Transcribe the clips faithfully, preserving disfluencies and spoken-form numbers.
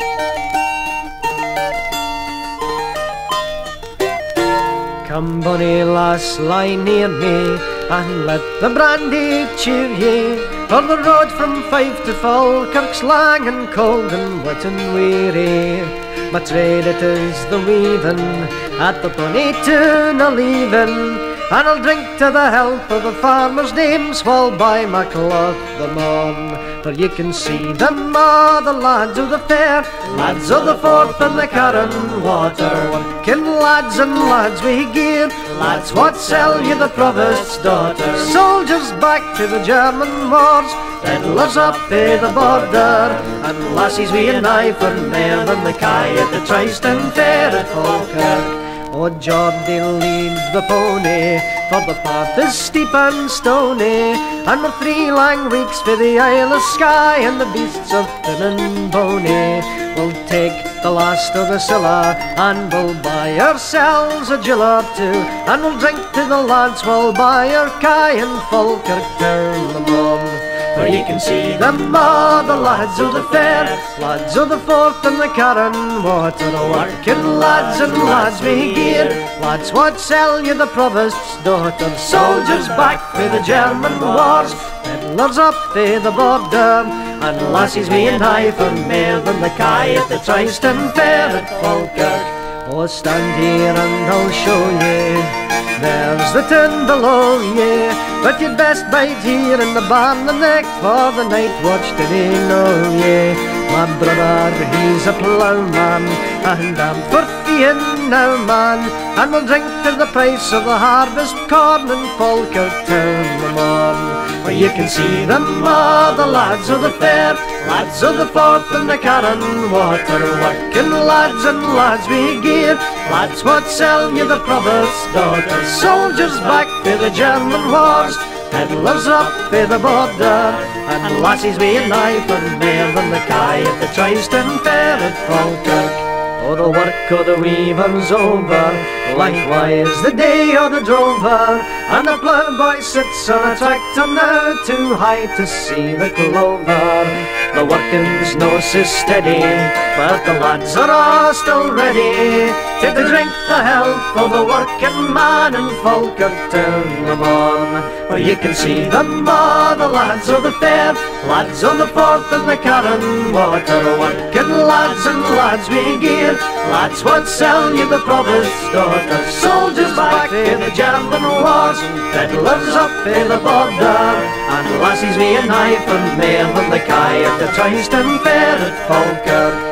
Come, bonny lass, lie near me, and let the brandy cheer ye. For the road from Fife to Falkirk's lang and cold and wet and weary. My trade it is the weaving, at the bonny tune a leaving. And I'll drink to the health of the farmers' names while by my cloth the morn. For you can see them are the lads of the fair, lads of the Forth and the Carron Water. Working lads and lads with gear, lads what sell you the Provost's daughter. Soldiers back to the German wars, peddlers up to the border, and lassies we an eye for mair than the Kye at the Tristan Fair at Falkirk. Oh, Geordie, lead the pony, for the path is steep and stony, and we're three long weeks for the Isle of Skye, and the beasts are thin and bony. We'll take the last of the Scylla, and we'll buy ourselves a gill or two, and we'll drink to the lads while by our Kye and Falkirk turn the morn. For you can see them are the lads of the fair, lads of the Forth and the Carron Water. Working lads and lads with gear, lads what sell you the Provost's daughter. Soldiers back for the German wars, peddlers up for the border, and lassies we and I for mair than the Kye at the Tristan Fair at Falkirk. Oh, stand here and I'll show ye, there's the tin below ye, but you'd best bide here in the barn the neck, for the night watch did he know ye. My brother, he's a ploughman, and I'm forthian now, man, and we'll drink to the price of the harvest corn in Falkirk town the morn. For you can see them are the lads of the fair, lads of the Forth and the Carron Water. Working lads and lads with gear, lads what sell you the Provost's daughter. Soldiers back for the German wars, peddlers up for the border, and lassies we an eye for mair than the Kye at the Tristan Fair at Falkirk. Oh, the work of the weaver's over, likewise the day of the drover, and the ploughboy sits on a tractor now, too high to see the clover. The working's no so steady, but the lads are all still ready to drink the health of the working man in Falkirk town the morn. For you can see them are the lads of the fair, lads of the Forth and the Carron Water. Working lads and lads with gear, lads what sell you the Provost's daughter. Soldiers back in the German wars, peddlers up in the border, and lassies we an eye for mair than the Kye at the Tristan Fair at Falkirk.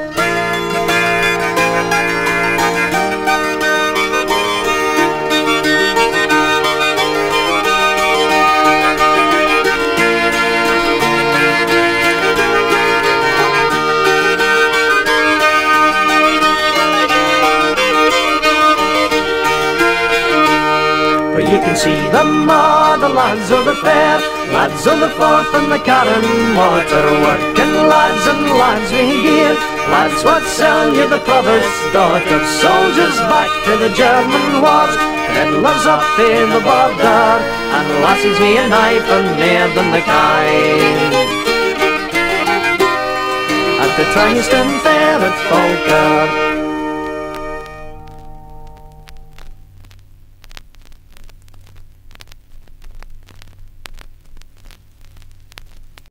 You can see them are the lads of the fair, lads of the Forth and the Carron Water. Working lads and lads with gear, lads what sell you the Provost's daughter. Soldiers back to the German wars, peddlers up in the border, and lassies we an eye for mair than the Kye at the Tristan Fair at Falkirk.